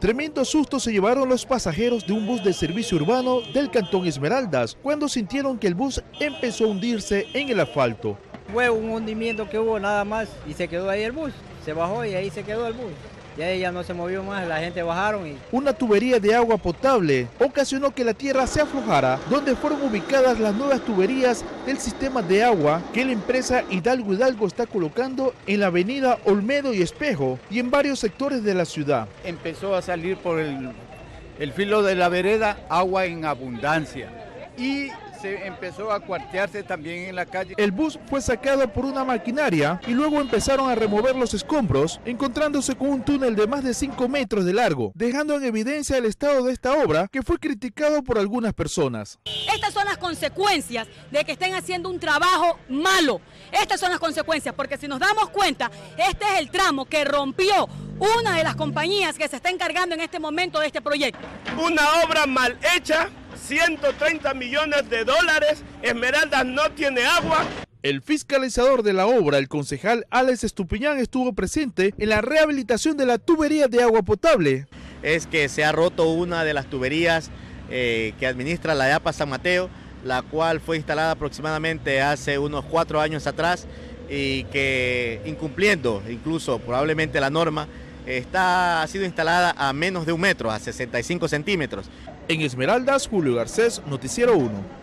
Tremendo susto se llevaron los pasajeros de un bus de servicio urbano del Cantón Esmeraldas cuando sintieron que el bus empezó a hundirse en el asfalto. Fue un hundimiento que hubo nada más y se quedó ahí el bus. Se bajó y ahí se quedó el bus. Ya ella no se movió más, la gente bajaron y... Una tubería de agua potable ocasionó que la tierra se aflojara, donde fueron ubicadas las nuevas tuberías del sistema de agua que la empresa Hidalgo está colocando en la avenida Olmedo y Espejo y en varios sectores de la ciudad. Empezó a salir por el filo de la vereda agua en abundancia y se empezó a cuartearse también en la calle. El bus fue sacado por una maquinaria y luego empezaron a remover los escombros, encontrándose con un túnel de más de 5 metros de largo, dejando en evidencia el estado de esta obra que fue criticado por algunas personas. Estas son las consecuencias de que estén haciendo un trabajo malo. Estas son las consecuencias, porque si nos damos cuenta, este es el tramo que rompió una de las compañías que se está encargando en este momento de este proyecto. Una obra mal hecha, 130 millones de dólares, Esmeraldas no tiene agua. El fiscalizador de la obra, el concejal Alex Estupiñán, estuvo presente en la rehabilitación de la tubería de agua potable. Es que se ha roto una de las tuberías que administra la EAPA San Mateo, la cual fue instalada aproximadamente hace unos 4 años atrás y que, incumpliendo incluso probablemente la norma, ha sido instalada a menos de 1 metro, a 65 centímetros. En Esmeraldas, Julio Garcés, Noticiero 1.